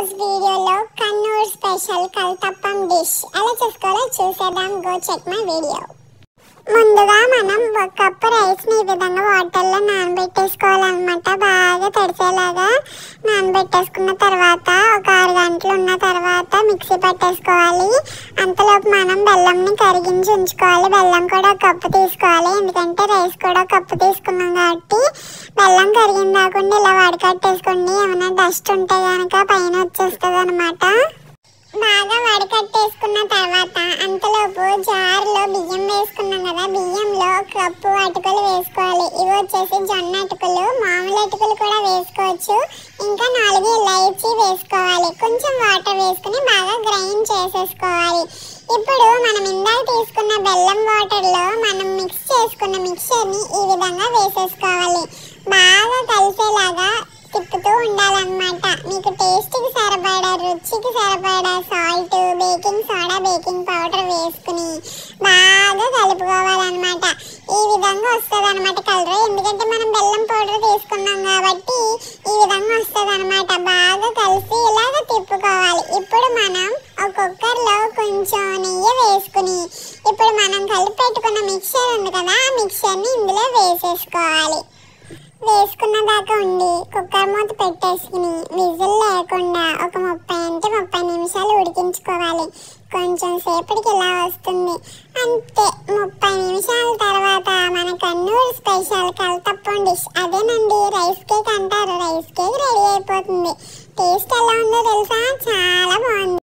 ఈరోజు వీడియోలో Kannur special కల్తప్పం dish ఎలా చేసుకోవాలో చూసేద్దాం. Go check my video. ముందుగా మనం ఒక కప్పు రైస్ని ఈ విధంగా వాటర్లో నానబెట్టేసుకోవాలన్నమాట. బాగా తడిసేలాగా నానబెట్టేసుకున్న తర్వాత ఒక 6 గంటలు ఉన్న తర్వాత మిక్సీ పట్టేసుకోవాలి. అంతలోపు మనం బెల్లంని కరిగించి ఉంచుకోవాలి. బెల్లం కూడా ఒక కప్పు తీసుకోవాలి, ఎందుకంటే రైస్ కూడా ఒక కప్పు తీసుకున్నాం కాబట్టి. బెల్లం కరిగిన రాకుండా ఇలా వడకట్టేసుకోండి. ఏమైనా డస్ట్ ఉంటే కనుక పైన వచ్చేస్తుంది అనమాట. బాగా వడకట్టేసుకున్న తర్వాత అంతలోపు జార్లో బియ్యం వేసుకున్నాం కదా, బియ్యంలో ఒక కప్పు అటుకులు వేసుకోవాలి. ఇవి వచ్చేసి జొన్న అటుకులు, మామూలు అటుకులు కూడా వేసుకోవచ్చు. ఇంకా 4 ఇలాచీ వేసుకోవాలి. కొంచెం వాటర్ వేసుకుని బాగా గ్రైండ్ చేసేసుకోవాలి. ఇప్పుడు మనం ఇందాక తీసుకున్న బెల్లం వాటర్లో మనం మిక్స్ చేసుకున్న మిక్చర్ని ఈ విధంగా వేసేసుకోవాలి. బాగా కలిసేలాగా తిప్పుతూ ఉండాలన్నమాట. మీకు టేస్ట్కి సరిపడా, రుచికి సరిపడా salt, baking soda, baking powder వేసుకుని బాగా కలుపుకోవాలన్నమాట. ఈ విధంగా వస్తుంది అనమాట కలర్, ఎందుకంటే మనం బెల్లం పౌడర్ తీసుకున్నాం కాబట్టి ఈ విధంగా వస్తుంది అనమాట. బాగా కలిసి ఇలాగ తిప్పుకోవాలి. ఇప్పుడు మనం ఒక కుక్కర్లో కొంచెం నెయ్యి వేసుకుని ఇప్పుడు మనం కలిపి పెట్టుకున్న మిక్చర్ ఉంది కదా, ఆ మిక్చర్ని ఇందులో వేసేసుకోవాలి. వేసుకున్న దాకా ఉండి కుక్కర్ మూత పెట్టేసుకుని విజిల్ లేకుండా ఒక 30 నిమిషాలు ఉడికించుకోవాలి. కొంచెం సేపటికి ఇలా వస్తుంది అంతే. 30 నిమిషాల తర్వాత మన కన్నూర్ స్పెషల్ కల్తప్పం డిష్ అదేనండి. రైస్కి